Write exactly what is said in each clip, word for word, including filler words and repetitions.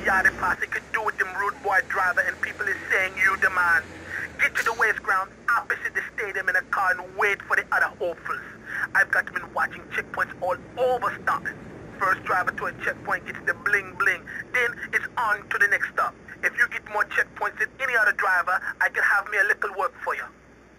Yachty Posse could do with them rude boy driver and people is saying you the man. Get to the waste ground opposite the stadium in a car and wait for the other hopefuls. I've got been watching checkpoints all over Stockton. First driver to a checkpoint gets the bling bling, then it's on to the next stop. If you get more checkpoints than any other driver, I can have me a little work for you.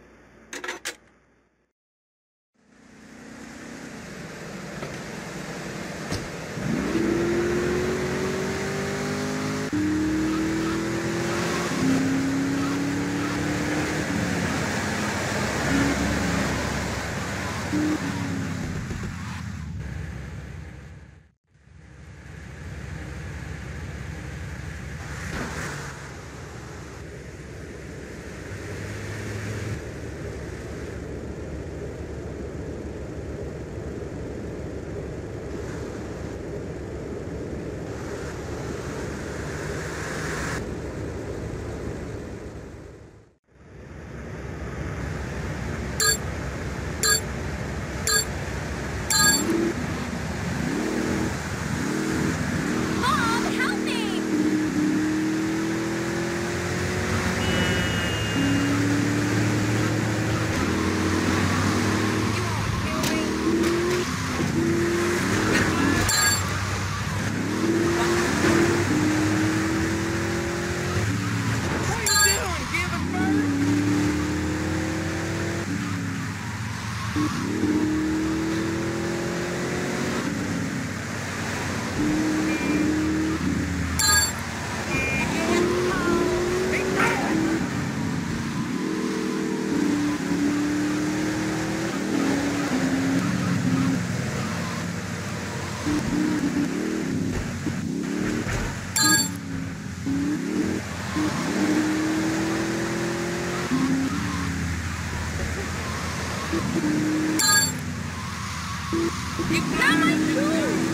You got my shoes!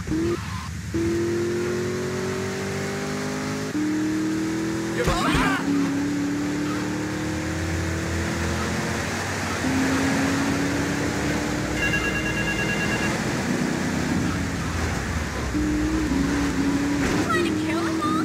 Trying to kill us all?